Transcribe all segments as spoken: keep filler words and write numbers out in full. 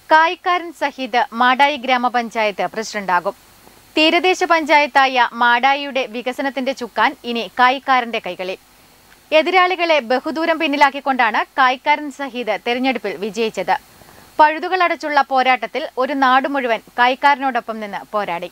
കായിക്കാരൻ സഹിത് മാടായി ഗ്രാമപഞ്ചായത്ത് പ്രസിഡന്റാകും. തീരദേശ പഞ്ചായത്തായ മാടായിയുടെ വികസനത്തിന്റെ ചുക്കാൻ ഇനി കായിക്കാരന്റെ കൈകളിൽ. എതിരാളികളെ ബഹുദൂരം പിന്നിലാക്കിക്കൊണ്ടാണ് കായിക്കാരൻ സഹിത് തെരഞ്ഞെടുപ്പിൽ വിജയിച്ചത്. പഴുതുകളടച്ചുള്ള പോരാട്ടത്തിൽ ഒരു നാട് മുഴുവൻ കായിക്കാരനോടൊപ്പം നിന്ന് പോരാടി.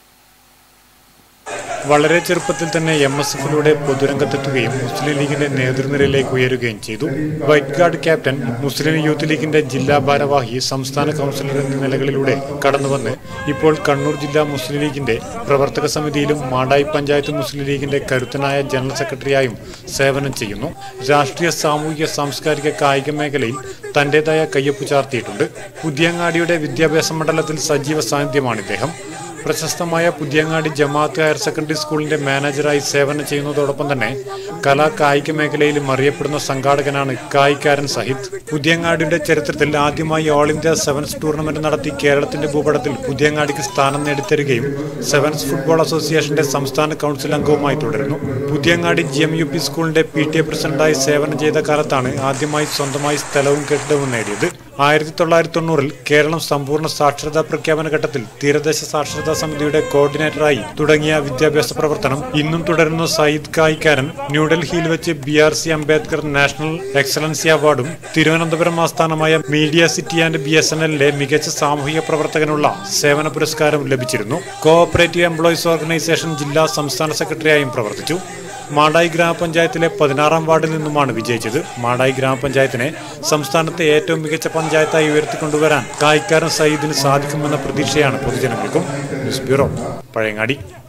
വളരെ ചെറുപ്പത്തിൽ തന്നെ എം എസ് എഫിലൂടെ പൊതുരംഗത്തെത്തുകയും മുസ്ലിം ലീഗിന്റെ നേതൃനിരയിലേക്ക് ഉയരുകയും ചെയ്തു. വൈറ്റ് ഗാർഡ് ക്യാപ്റ്റൻ, മുസ്ലിം യൂത്ത് ലീഗിന്റെ ജില്ലാ ഭാരവാഹി, സംസ്ഥാന കൗൺസിലർ എന്നീ നിലകളിലൂടെ കടന്നുവന്ന് ഇപ്പോൾ കണ്ണൂർ ജില്ലാ മുസ്ലിം ലീഗിന്റെ പ്രവർത്തക സമിതിയിലും മാടായി പഞ്ചായത്ത് മുസ്ലിം ലീഗിന്റെ കരുത്തനായ ജനറൽ സെക്രട്ടറിയായും സേവനം ചെയ്യുന്നു. രാഷ്ട്രീയ, സാമൂഹിക, സാംസ്കാരിക, കായിക മേഖലയിൽ തന്റേതായ കയ്യൊപ്പ് ചാർത്തിയിട്ടുണ്ട്. പുതിയങ്ങാടിയുടെ വിദ്യാഭ്യാസ മണ്ഡലത്തിൽ സജീവ സാന്നിധ്യമാണ് ഇദ്ദേഹം. പ്രശസ്തമായ പുതിയങ്ങാടി ജമാഅത്ത് ഹയർ സെക്കൻഡറി സ്കൂളിന്റെ മാനേജറായി സേവനം ചെയ്യുന്നതോടൊപ്പം തന്നെ കലാ കായിക മേഖലയിലും അറിയപ്പെടുന്ന സംഘാടകനാണ് കായിക്കാരൻ സഹിത്. പുതിയങ്ങാടിയുടെ ചരിത്രത്തിൽ ആദ്യമായി ഓൾ ഇന്ത്യ സെവൻസ് ടൂർണമെന്റ് നടത്തി കേരളത്തിന്റെ ഭൂപടത്തിൽ പുതിയങ്ങാടിക്ക് സ്ഥാനം നേടിത്തരികയും സെവൻസ് ഫുട്ബോൾ അസോസിയേഷന്റെ സംസ്ഥാന കൗൺസിൽ അംഗവുമായി തുടരുന്നു. Puthiyangadi G M U P സ്കൂളിന്റെ പി ടി എ പ്രസിഡന്റായി സേവനം ചെയ്ത കാലത്താണ് ആദ്യമായി സ്വന്തമായി സ്ഥലവും കെട്ടിടവും നേടിയത്. ആയിരത്തി തൊള്ളായിരത്തി തൊണ്ണൂറിൽ കേരളം സമ്പൂർണ്ണ സാക്ഷരതാ പ്രഖ്യാപന ഘട്ടത്തിൽ തീരദേശ സാക്ഷരതാ സമിതിയുടെ കോർഡിനേറ്ററായി തുടങ്ങിയ വിദ്യാഭ്യാസ പ്രവർത്തനം ഇന്നും തുടരുന്ന സയ്യിദ് കായിക്കാരൻ ന്യൂഡൽഹിയിൽ വെച്ച് B R C Ambedkar national excellency അവാർഡും തിരുവനന്തപുരം ആസ്ഥാനമായ Media City and B S N എല്ലിലെ മികച്ച സാമൂഹിക പ്രവർത്തകനുള്ള സേവന പുരസ്കാരം ലഭിച്ചിരുന്നു. കോഓപ്പറേറ്റീവ് എംപ്ലോയീസ് ഓർഗനൈസേഷൻ ജില്ലാ സംസ്ഥാന സെക്രട്ടറിയായും പ്രവർത്തിച്ചു. മാടായി ഗ്രാമപഞ്ചായത്തിലെ പതിനാറാം വാർഡിൽ നിന്നുമാണ് വിജയിച്ചത്. മാടായി ഗ്രാമപഞ്ചായത്തിനെ സംസ്ഥാനത്തെ ഏറ്റവും മികച്ച പഞ്ചായത്തായി ഉയർത്തിക്കൊണ്ടുവരാൻ കായിക്കാരൻ സയ്യിദിന് സാധിക്കുമെന്ന പ്രതീക്ഷയാണ് പൊതുജനങ്ങൾക്കും. News bureau, Pazhayangadi.